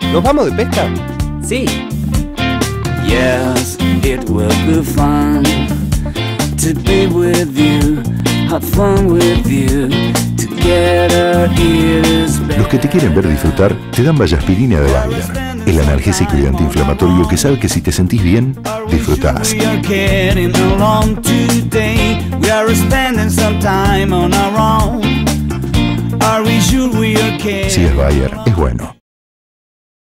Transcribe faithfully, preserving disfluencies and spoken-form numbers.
¿Nos vamos de pesca? Sí. Yes, it will be fun to be with you, have fun with you, together it is better. Los que te quieren ver disfrutar te dan Bayaspirina de Bayer, el analgésico y antiinflamatorio que sabe que si te sentís bien, disfrutás. Si es Bayer, es bueno.